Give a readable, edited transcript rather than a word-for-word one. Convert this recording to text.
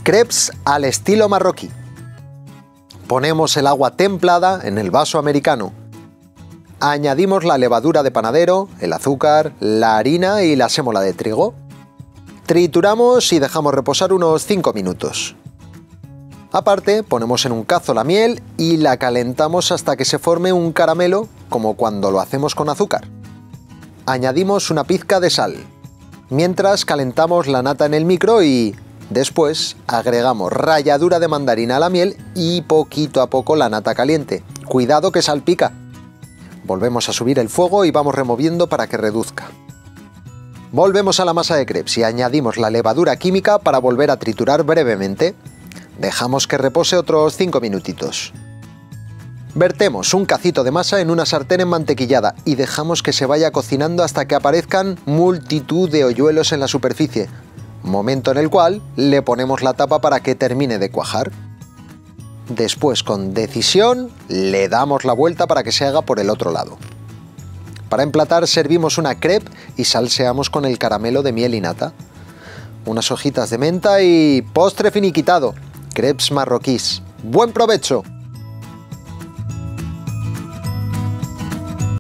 Crepes al estilo marroquí. Ponemos el agua templada en el vaso americano. Añadimos la levadura de panadero, el azúcar, la harina y la sémola de trigo. Trituramos y dejamos reposar unos 5 minutos. Aparte, ponemos en un cazo la miel y la calentamos hasta que se forme un caramelo, como cuando lo hacemos con azúcar. Añadimos una pizca de sal. Mientras calentamos la nata en el micro y después agregamos ralladura de mandarina a la miel y poquito a poco la nata caliente. Cuidado que salpica. Volvemos a subir el fuego y vamos removiendo para que reduzca. Volvemos a la masa de crepes y añadimos la levadura química para volver a triturar brevemente. Dejamos que repose otros 5 minutitos. Vertemos un cacito de masa en una sartén enmantequillada y dejamos que se vaya cocinando hasta que aparezcan multitud de hoyuelos en la superficie, momento en el cual le ponemos la tapa para que termine de cuajar. Después, con decisión, le damos la vuelta para que se haga por el otro lado. Para emplatar servimos una crepe y salseamos con el caramelo de miel y nata. Unas hojitas de menta y postre finiquitado. Crepes marroquíes. ¡Buen provecho!